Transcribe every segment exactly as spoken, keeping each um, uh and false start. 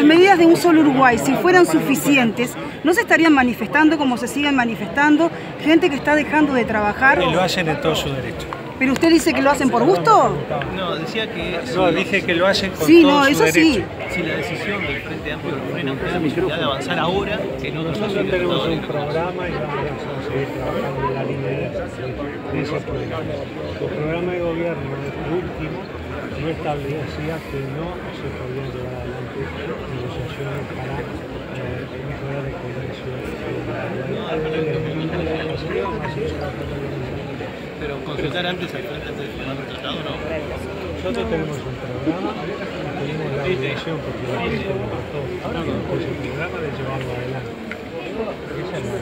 las medidas de un solo Uruguay, si fueran suficientes, ¿no se estarían manifestando como se siguen manifestando gente que está dejando de trabajar? Y lo hacen en todo su derecho. ¿Pero usted dice que lo hacen por gusto? No, decía que... No, dije que lo hacen con sí, todo no, su eso derecho. Sí. Si la decisión del Frente Amplio lo frena, usted la posibilidad de avanzar ahora en otros Nosotros tenemos un programa y vamos a seguir trabajando en la línea de ese programa. El programa de gobierno, el último, no establecía que no se podían llevar adelante negociaciones para eh, mejorar el comercio. Pero consultar antes al frente antes de firmar el tratado, ¿no? Nosotros tenemos un programa, tenemos la obligación, porque la gente nos votó por ese programa, de llevarlo adelante. Esa es la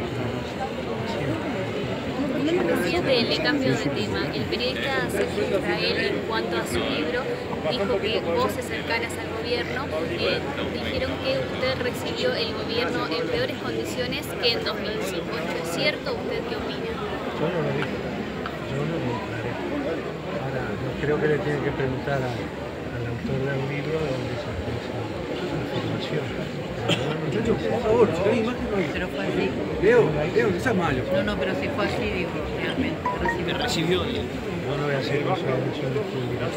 Presidente, le cambio de tema. El periodista Sergio Israel, en cuanto a su libro, dijo que voces cercanas al gobierno eh, dijeron que usted recibió el gobierno en peores condiciones que en dos mil cinco. ¿Esto es cierto? ¿Usted qué opina? Yo no lo dije, yo no lo declaré. Ahora, yo creo que le tienen que preguntar a, al autor del libro de dónde sacó esa afirmación. Muchachos, por favor, si hay imagen no hay. Pero fue así. Leo, Leo, no seas malo. No, no, pero si fue así, digo, realmente. Que recibió. Yo no voy a hacer consideraciones públicas.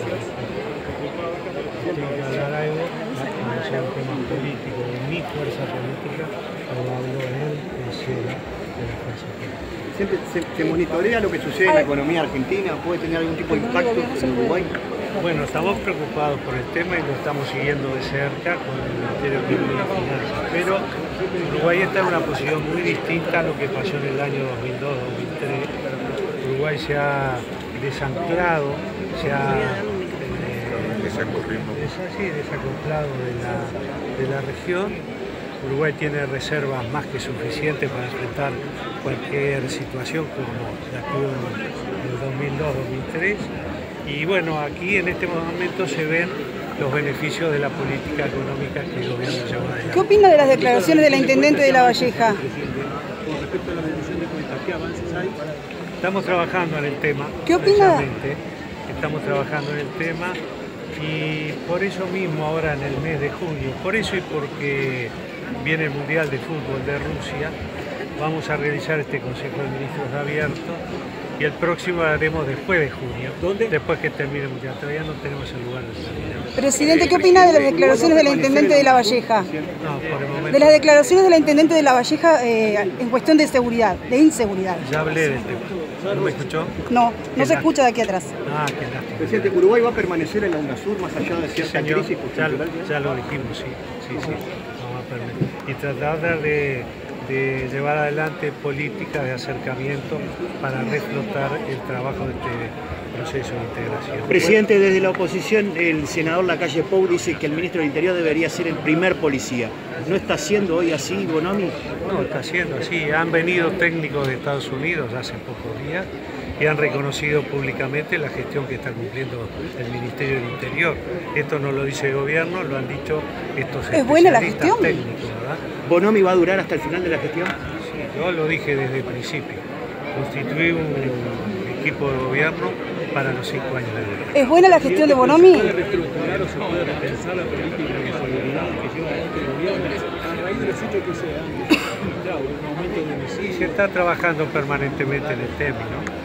Tengo que hablar algo, no sea un tema político, de mi fuerza política, o hablo en el cielo de la fuerza política. ¿Siempre se, se monitorea lo que sucede en la economía argentina? ¿Puede tener algún tipo de impacto en Uruguay? Bueno, estamos preocupados por el tema y lo estamos siguiendo de cerca con el Ministerio de Economía y Finanzas, pero Uruguay está en una posición muy distinta a lo que pasó en el año dos mil dos dos mil tres. Uruguay se ha desanclado, se ha eh, sí, desacoplado de la, de la región. Uruguay tiene reservas más que suficientes para enfrentar cualquier situación como la que hubo en el dos mil dos dos mil tres. Y bueno, aquí en este momento se ven los beneficios de la política económica que el gobierno lleva adelante. ¿Qué opina de las declaraciones de la Intendente de La Valleja? Con respecto a la reducción de cuentas, ¿qué avances hay? Estamos trabajando en el tema. ¿Qué opina? Estamos trabajando en el tema y por eso mismo ahora en el mes de junio, por eso y porque viene el Mundial de Fútbol de Rusia, vamos a realizar este Consejo de Ministros abierto y el próximo lo haremos después de junio. ¿Dónde? Después que termine el Mundial. Todavía no tenemos el lugar de terminar. Presidente, ¿qué opina de las declaraciones de la Intendente de La Valleja? No, por el momento. De las declaraciones de la Intendente de La Valleja eh, en cuestión de seguridad, de inseguridad. Ya hablé del tema. ¿No me escuchó? No, no se escucha de aquí atrás. Ah, qué lástima. Presidente, ¿Uruguay va a permanecer en la UNASUR más allá de Sí, cierta señor. crisis Ya, cultural? ya lo dijimos, sí. sí, sí. Vamos a permitir. Y tratar de, de llevar adelante políticas de acercamiento para reflotar el trabajo de este proceso de integración. Presidente, desde la oposición, el senador Lacalle Pou dice que el ministro del Interior debería ser el primer policía. ¿No está siendo hoy así, Bonomi? No, está siendo así. Han venido técnicos de Estados Unidos hace pocos días y han reconocido públicamente la gestión que está cumpliendo el Ministerio del Interior. Esto no lo dice el gobierno, lo han dicho estos ¿Es buena la especialistas gestión? técnicos, ¿verdad? ¿Bonomi va a durar hasta el final de la gestión? Sí, yo lo dije desde el principio. Constituí un equipo de gobierno para los cinco años de gobierno. ¿Es buena la gestión de Bonomi? ¿Se puede reestructurar o se puede repensar la política de seguridad que lleva adelante el gobierno a raíz de los hechos que se han denunciado, un aumento de Sí, homicidios? se está trabajando permanentemente en el tema, ¿no?